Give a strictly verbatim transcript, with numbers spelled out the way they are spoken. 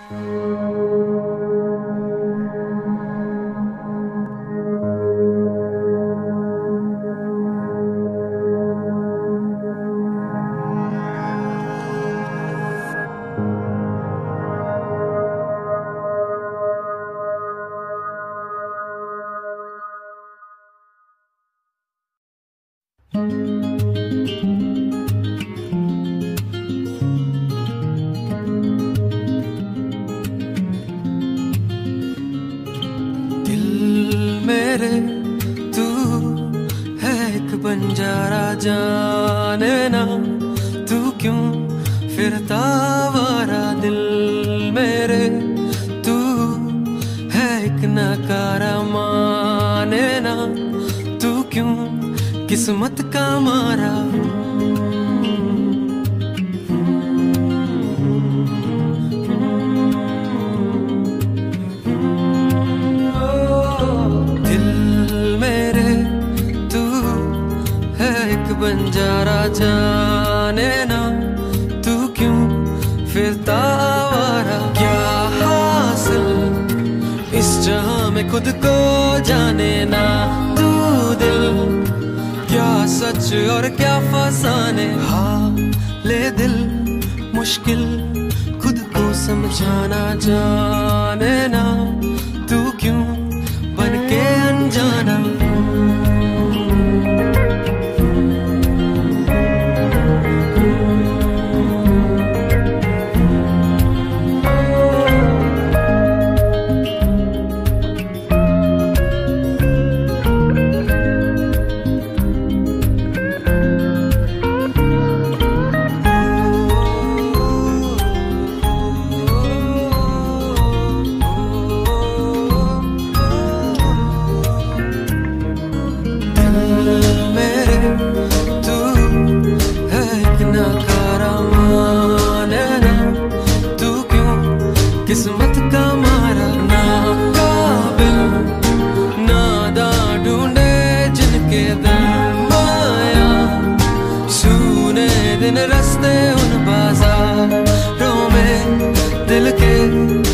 बंजारा जाने ना तू क्यों फिरता आवारा दिल मेरे, तू है एक नकारा माने ना तू क्यों किस्मत का मारा। बंजारा जाने ना तू क्यों फिरता आवारा। क्या हासिल इस जहां में खुद को जाने ना तू दिल, क्या सच और क्या फसाने। हाँ ले दिल मुश्किल खुद को समझाना जाने ना तू क्यों बन के अनजाना। किस्मत का मारा ना काबिल नादा ढूंढे जिनके दिल माया, सुने दिन रस्ते उन बाजारों में दिल के